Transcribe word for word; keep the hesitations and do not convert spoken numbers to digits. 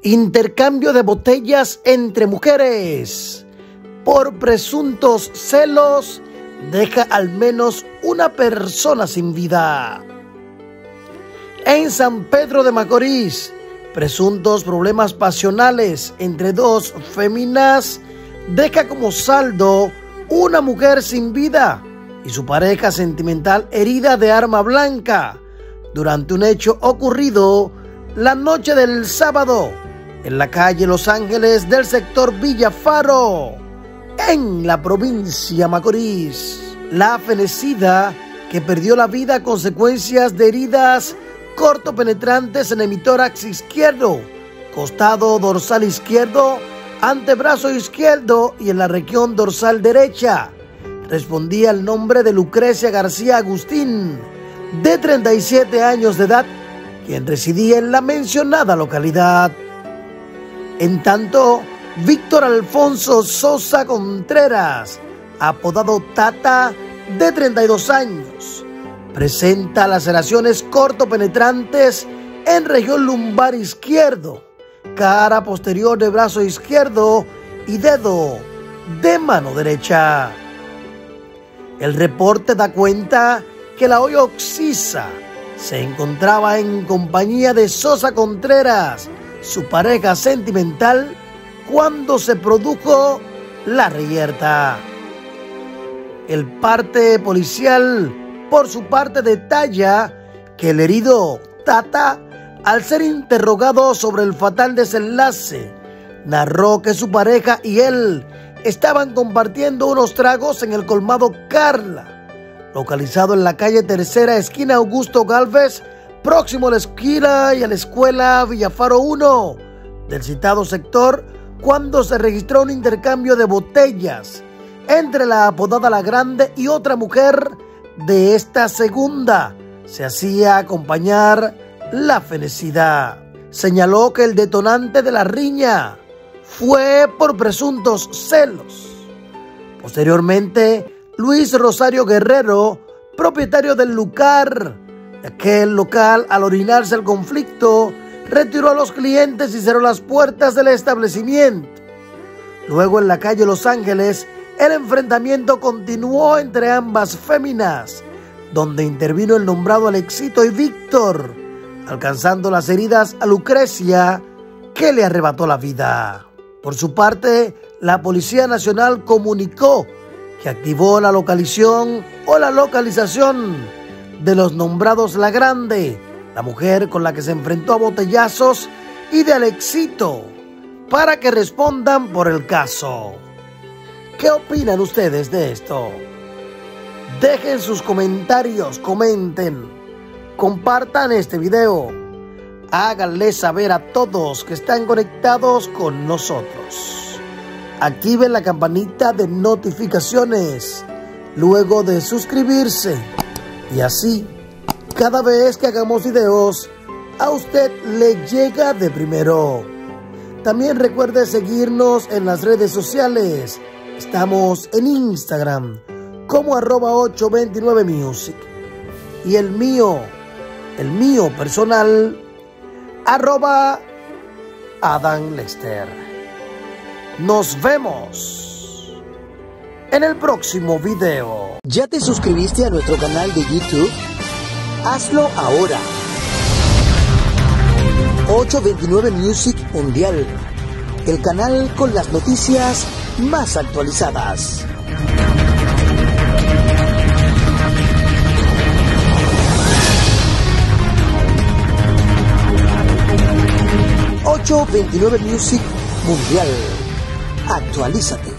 Intercambio de botellas entre mujeres por presuntos celos deja al menos una persona sin vida. En San Pedro de Macorís, presuntos problemas pasionales entre dos féminas deja como saldo una mujer sin vida y su pareja sentimental herida de arma blanca durante un hecho ocurrido la noche del sábado en la calle Los Ángeles del sector Villafaro, en la provincia Macorís. La fenecida, que perdió la vida a consecuencias de heridas cortopenetrantes en hemitórax izquierdo, costado dorsal izquierdo, antebrazo izquierdo y en la región dorsal derecha, respondía al nombre de Lucrecia García Agustín, de treinta y siete años de edad, quien residía en la mencionada localidad. En tanto, Víctor Alfonso Sosa Contreras, apodado Tata, de treinta y dos años, presenta laceraciones cortopenetrantes en región lumbar izquierdo, cara posterior de brazo izquierdo y dedo de mano derecha. El reporte da cuenta que la hoy occisa se encontraba en compañía de Sosa Contreras, su pareja sentimental, cuando se produjo la reyerta. El parte policial, por su parte, detalla que el herido Tata, al ser interrogado sobre el fatal desenlace, narró que su pareja y él estaban compartiendo unos tragos en el colmado Carla, localizado en la calle Tercera, esquina Augusto Galvez, próximo a la esquina y a la escuela Villafaro uno del citado sector, cuando se registró un intercambio de botellas entre la apodada La Grande y otra mujer de esta segunda. Se hacía acompañar la felicidad. Señaló que el detonante de la riña fue por presuntos celos. Posteriormente, Luis Rosario Guerrero, propietario del lugar, de aquel local, al orinarse el conflicto, retiró a los clientes y cerró las puertas del establecimiento. Luego, en la calle Los Ángeles, el enfrentamiento continuó entre ambas féminas, donde intervino el nombrado Alexito y Víctor, alcanzando las heridas a Lucrecia, que le arrebató la vida. Por su parte, la Policía Nacional comunicó que activó la localización o la localización de los nombrados La Grande, la mujer con la que se enfrentó a botellazos, y de Alexito, para que respondan por el caso. ¿Qué opinan ustedes de esto? Dejen sus comentarios, comenten, compartan este video, háganle saber a todos que están conectados con nosotros. Activen la campanita de notificaciones luego de suscribirse y así cada vez que hagamos videos a usted le llega de primero. También recuerde seguirnos en las redes sociales. Estamos en Instagram como arroba ocho veintinueve music y el mío, el mío personal, arroba Adam Lester. Nos vemos en el próximo video. ¿Ya te suscribiste a nuestro canal de YouTube? Hazlo ahora. ocho veintinueve Music Mundial, el canal con las noticias más actualizadas. ocho veintinueve Music Mundial. Actualízate.